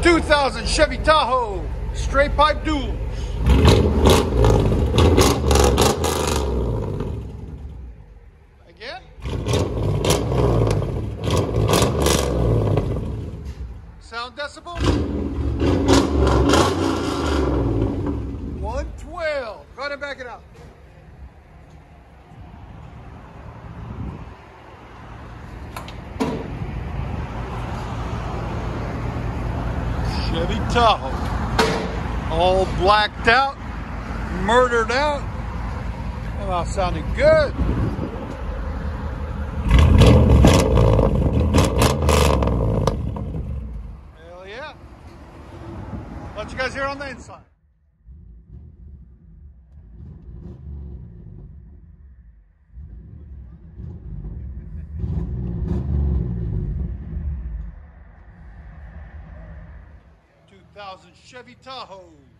2000 Chevy Tahoe straight pipe duals. Again. Sound decibel. 112. Go ahead and back it out. Chevy Tahoe, all blacked out, murdered out. That all sounded good. Hell yeah. Let you guys hear on the inside. Chevy Tahoe.